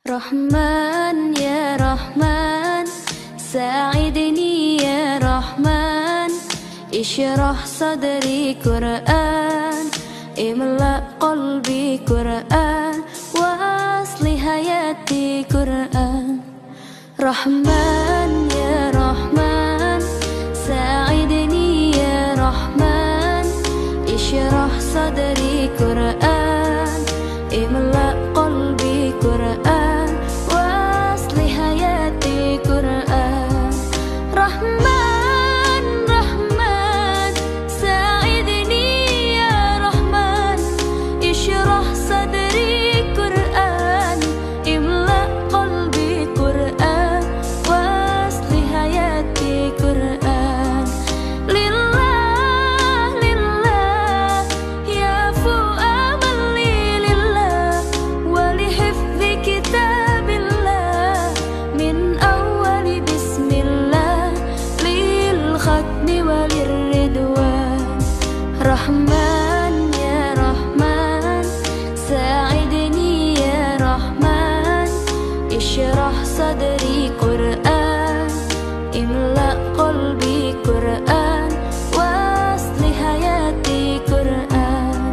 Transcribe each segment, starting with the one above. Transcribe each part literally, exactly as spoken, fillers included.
Rahman ya Rahman, sa'idni ya Rahman, ishrah sadri Qur'an, imla qalbi Qur'an, wa asli hayati Qur'an. Rahman ya Rahman, sa'idni ya Rahman, ishrah sadri Qur'an, imla qalbi Qur'an, wa asli hayati Qur'an. Rahman, Rahman, sa'idni ya Rahman, ishrah sadri Qur'an, imla qalbi Qur'an, wa asli hayati Qur'an. Lillah, lillah, ya fu'amali lillah, wa lihifzi kitabillah, min awali bismillah, lil khatmi walir ridwan. Rahman ya Rahman, sa'idni ya Rahman, ishrah sadri Qur'an, imla qalbi Qur'an, wa asli hayati Qur'an.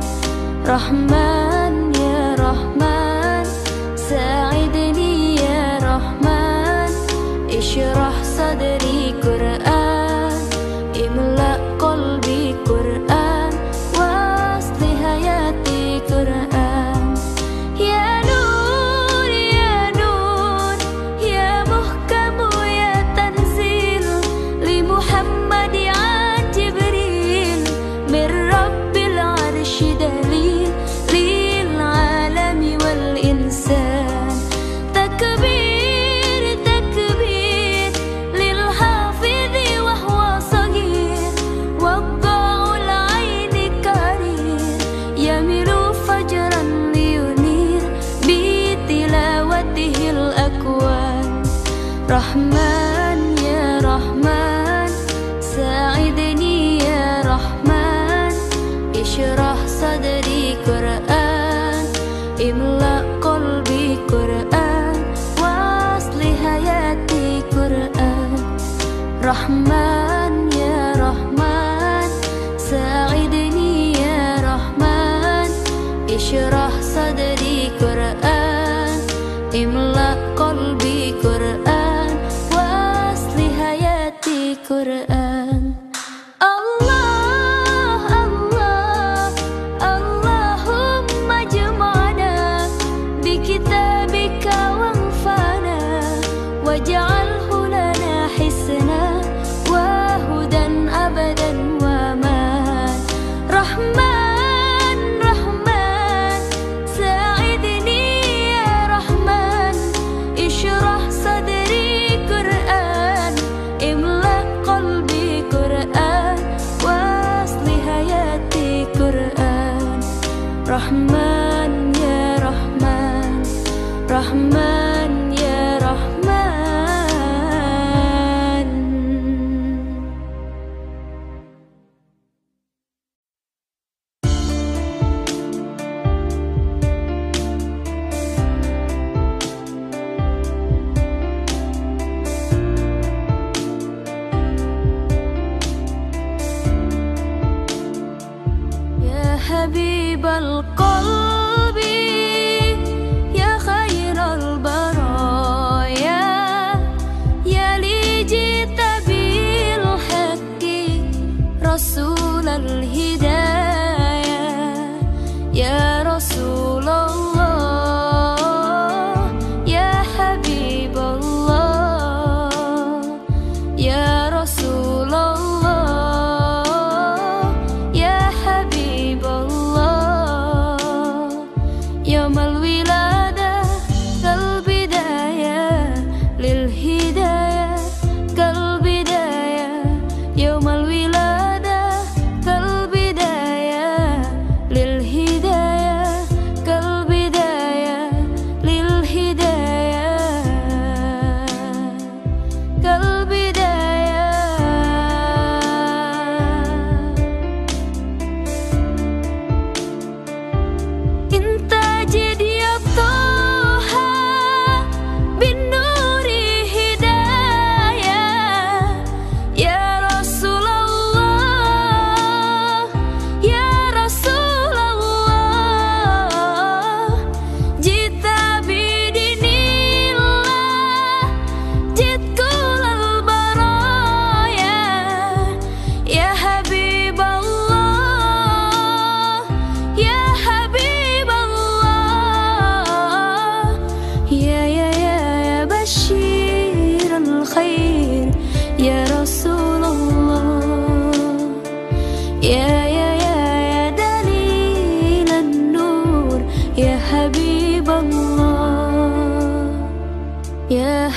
Rahman ya Rahman, sa'idni ya Rahman, ishrah sadri Qur'an, imla qalbi Qur'an, wa asli hayati Qur'an. Ya Nur, ya Nur, ya muhkamu ya tanzil, li Muhammadi an Jibril, min Rabbil arshi dalil, lil alami wal insan. Takbir, takbir, lil hafidhi wa huwa sagir, wadda'ul aini karir, yamilu fajran liyunir, bi tilawatihil akwan. Rahman ya Rahman, sa'idni ya Rahman, ishrah sadri Qur'an, imla qalbi Qur'an, wa asli hayati Qur'an. Rahman ya Rahman, sa'idni ya Rahman, ishrah sadri Qur'an, imla qalbi Qur'an, wa asli hayati Qur'an. Allah, Allah, Allahumma jama'na bi kitabika wanfa'na, waj'alhu lana hisna wa hudan abadan wa man. Rahman, Rahman, sa'idni ya Rahman, ishrah sadri Qur'an, imla qalbi Qur'an, wa asli hayati Qur'an. Rahman ya Rahman, Rahman ya Rahman. Ya Habibal qalbi, ya khairal baraya, ya li jita bil haqqi, rasulal hidayah. Ya Rasulullah, ya Habiballah, ya Rasulullah, ya Habiballah. Yaumal wiladah kal bidayah, lil hidayah kal bidayah. Yaumal wiladah kal bidayah,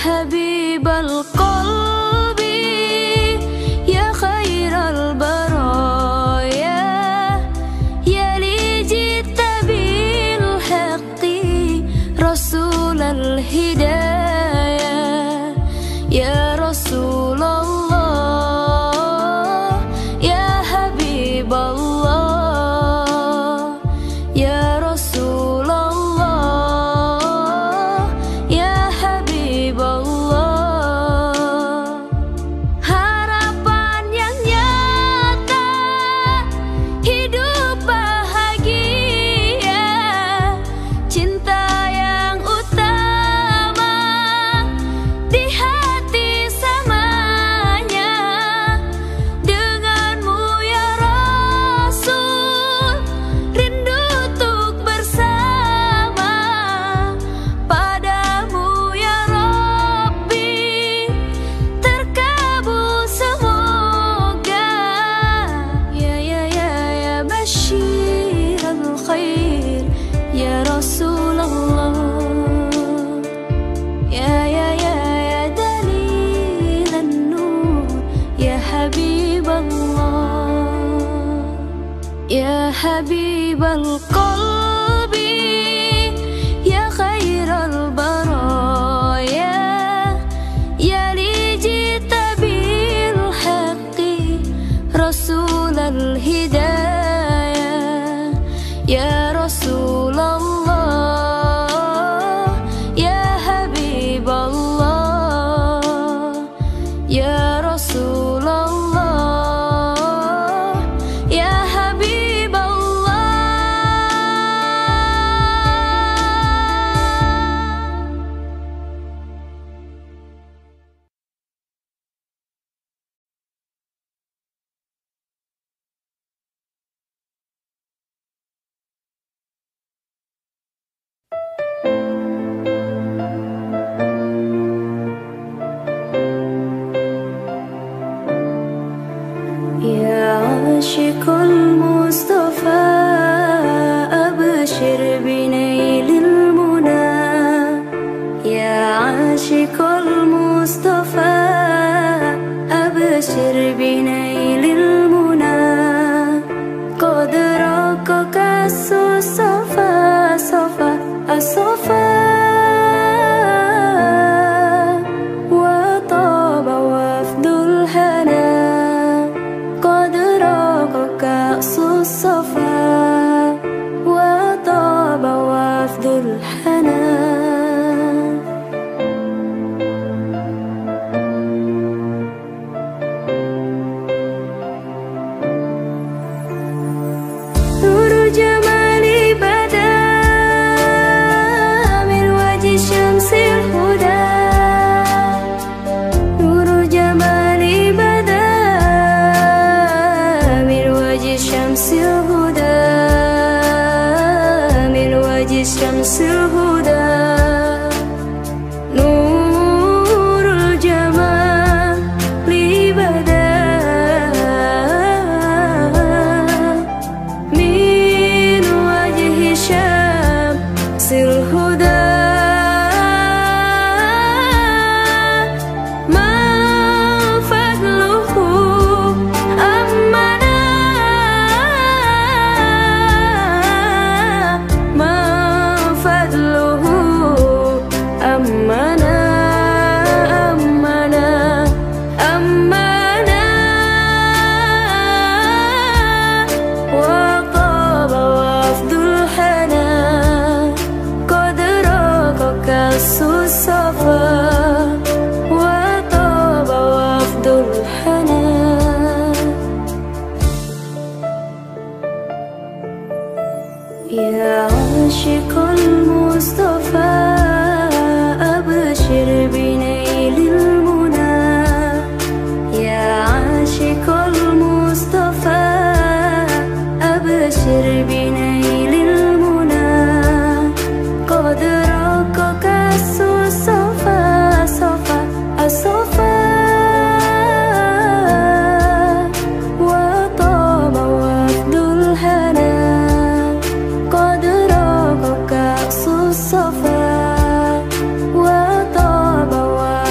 حبيب القلب يا خير البرايا يا لي جئت بالحق رسول الهداية يا رسول الله يا حبيب الله يا رسول الله يا حبيب الله. Harapan yang nyata, hidup bahagia, cinta yang utama di hati semuanya. Denganmu ya Rasul, rindu untuk bersama. Padamu ya Rabbi, terkabul semoga. Ya ya ya ya Bashir al-Khair ya Rasulullah. Ya ya ya ya Dalil an-Nur ya Habib Allah. Ya Habib al-Qalbi ya khair al-baraya ya li jita bil haqqi Rasul al-hidayah ya Rasulullah ya Habib Allah ya Rasulullah ya Habib Allah. يا عاشق المصطفى أبشر بنيل المنى يا عاشق المصطفى أبشر بنيل المنى قد رقك الصفا صفا الصفا وطاب وفد الهنا قد راقك الصفا وطاب وفد الحنا. نور جمالي بدا من وجه شمس الهدى نور جمالي بدا من وجه شمس الهدى من وجه شمس الهدى نور الجمال بدا من وجه شمس الهدى ما فضله أمنا ما فضله أمنا أمنا أمنا وطاب وفد الحنا قد راقك الصفا وطاب وفد الحنا. يا عاشق المصطفى أبشر بنيل المنى يا عاشق المصطفى أبشر بنيل المنى قد راقك الصفا صفا الصفا وطاب وفد الهنا قد راقك الصفا وطاب وفد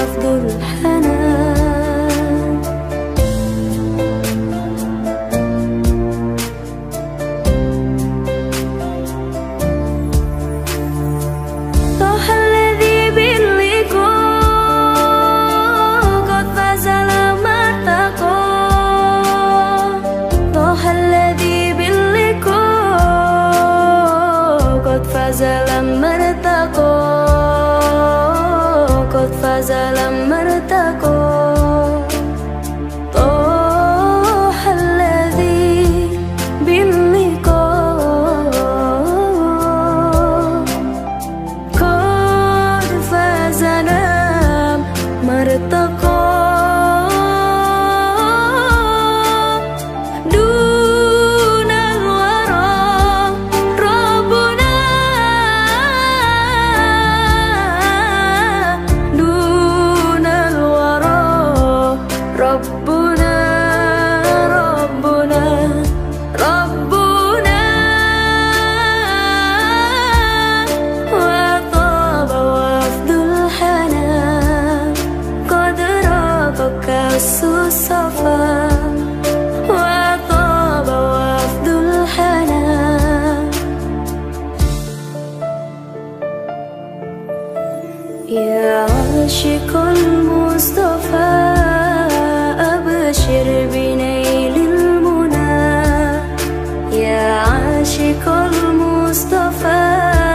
عاشق المصطفى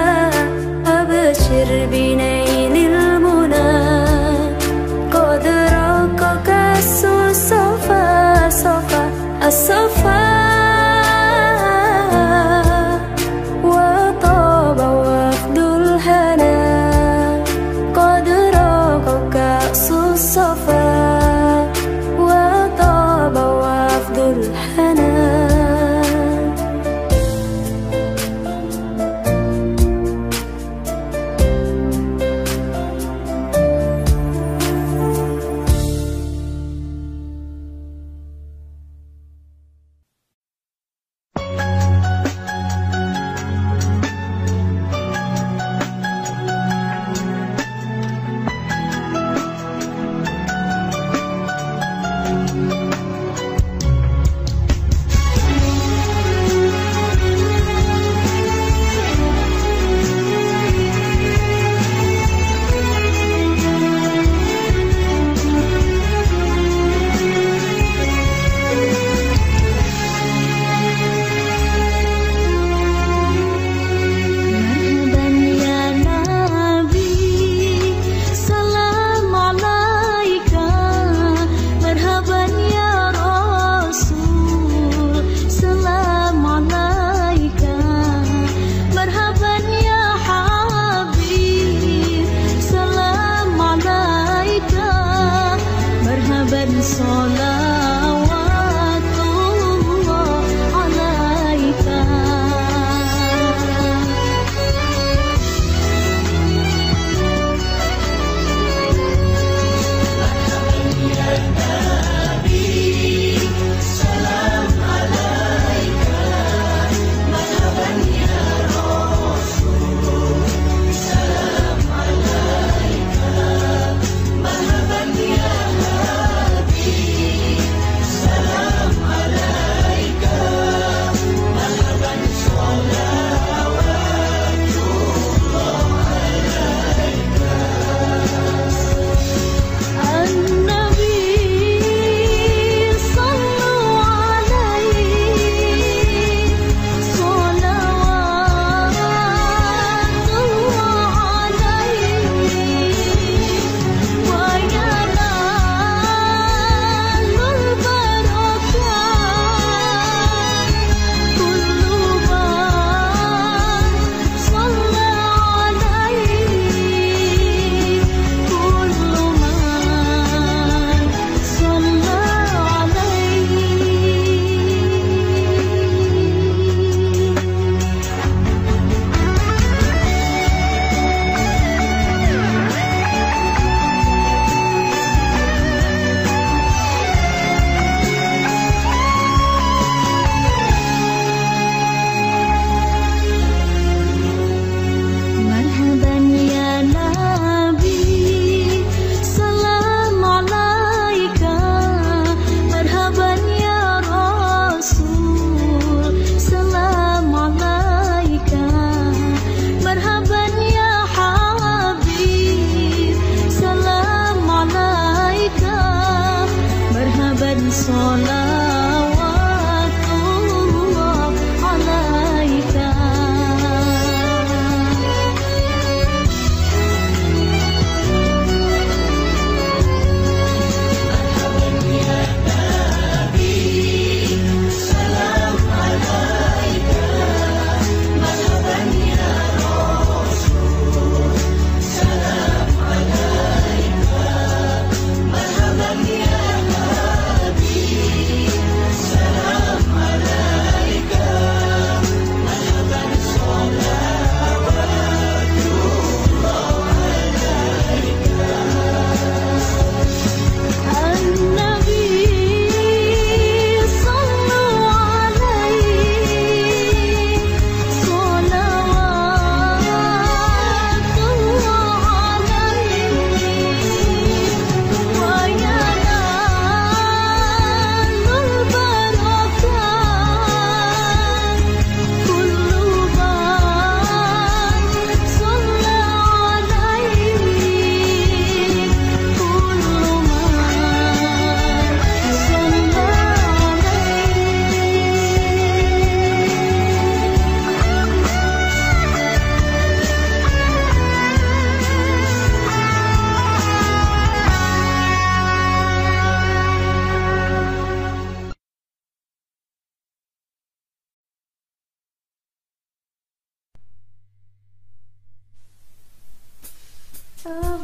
أبشر بنيل المنى قد راق كأس الصفا صفا الصفا وطاب وفد الهنا قد راق كأس الصفا وطاب وفد الهنا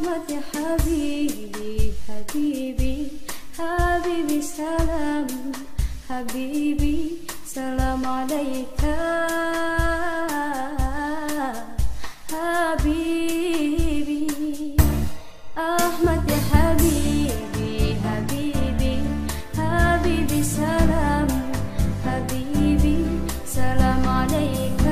Ahmad ya habibi, habibi, habibi salam, habibi salam alaika, habibi. Ahmad ya habibi, habibi, habibi salam, habibi salam alaika.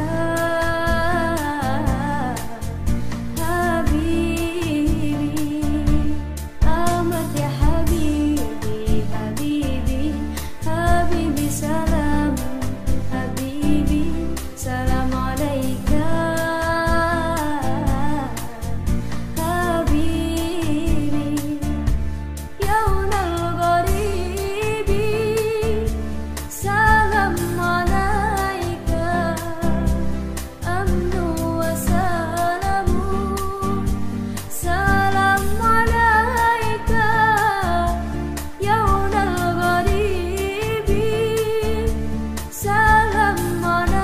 Salam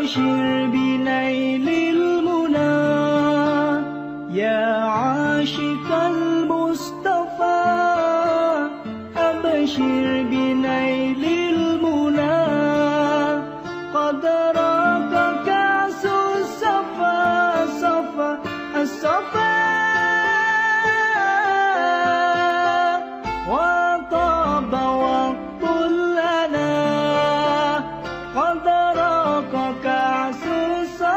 أبشر بنيل المنى يا عاشق المصطفى أبشر بنيل المنى قد راق كأس الصفا صفا الصفا وطاب وقت لنا قد راق كأس الصفا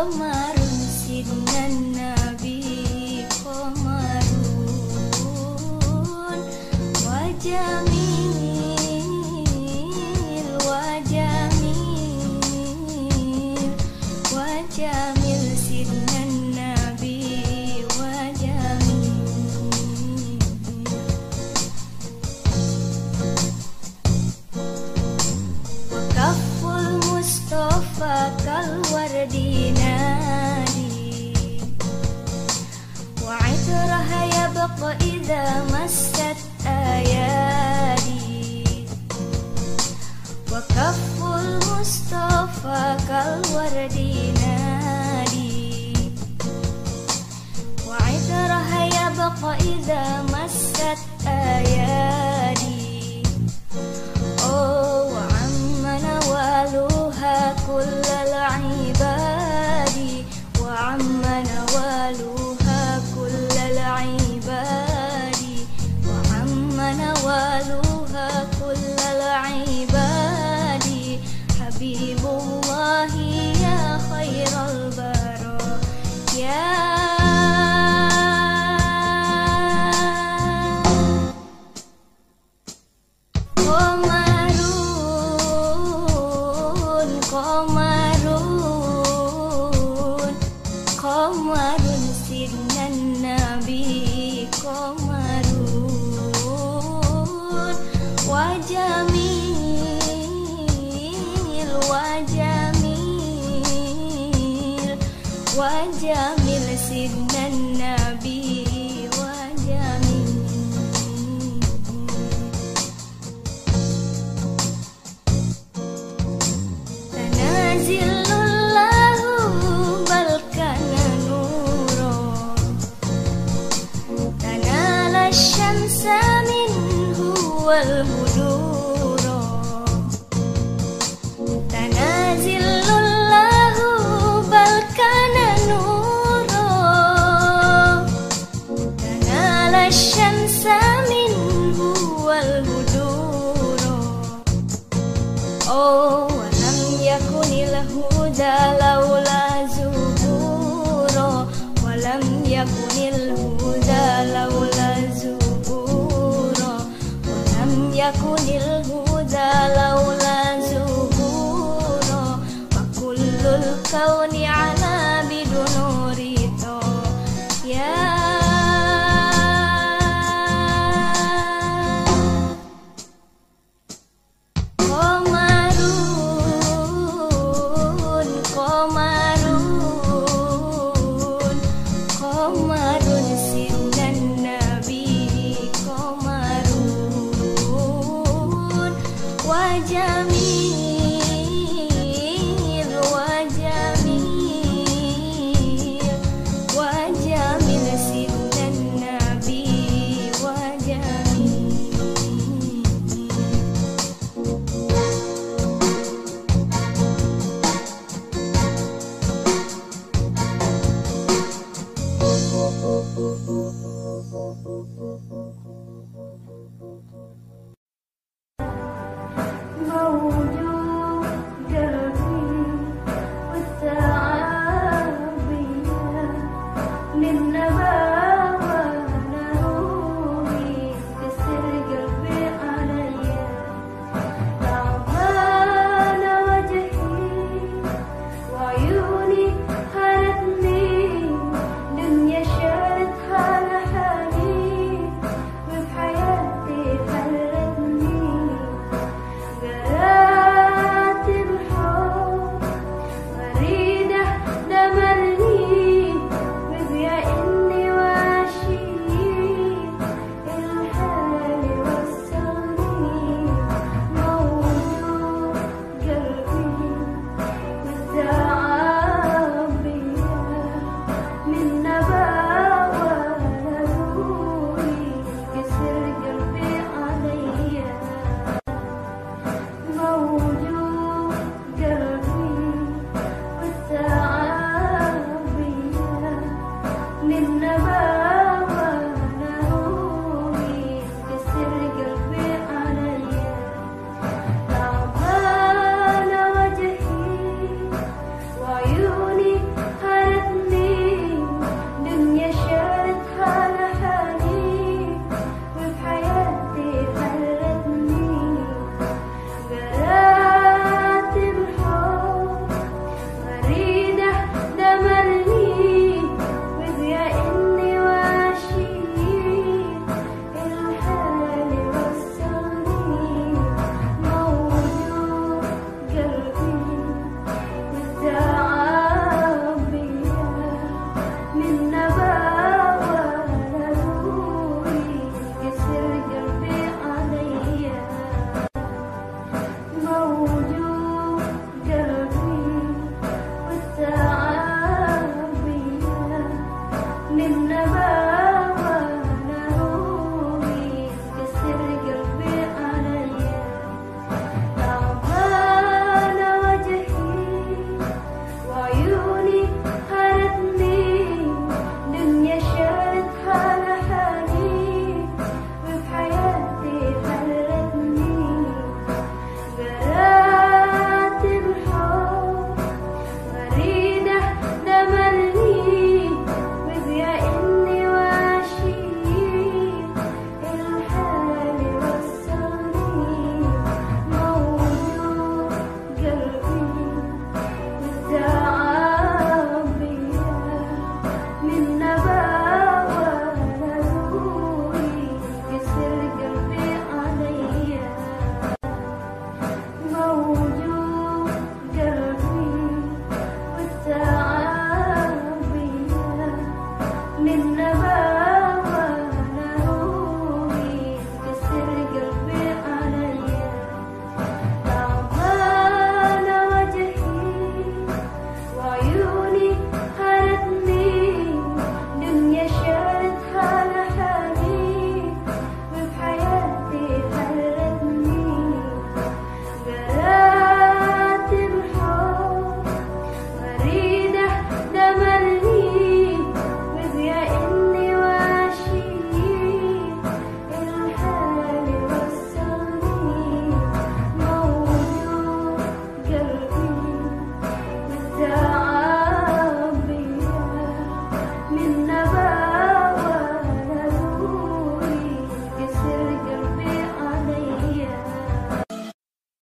Qamarun sidnan nabi qamarun wa jamil wa jamil wa jamil sidnan nabi wa jamil wa kaful mustafa kal wardi إذا مست أيادي وكف المصطفى كالورد نادي وعطرها يبقى إذا مست أيادي أوه وعم نوالها كل العباد وعم نوالها كل العباد نوالوها كل العباد حبيب الله يا خير البرايا يا قمرون قمرون قمرون سيدنا النبي قمرون وجميل وجميل وجميل سيدنا النبي وجميل تنازل الله بل كان نورا تنال الشمس منه والبدور تنازل الله بل كان نورا تنال الشمس منه والبدور أوه ولم يكن الهدى لولا زهورا ولم يكن الهدى لولا زهورا يكن الهدى لولا زهورا وكل الكون على بنور يا قمرون قمرون قمرون سيدنا النبي قمرون وجميل وجميل وجميل سيدنا النبي وجميل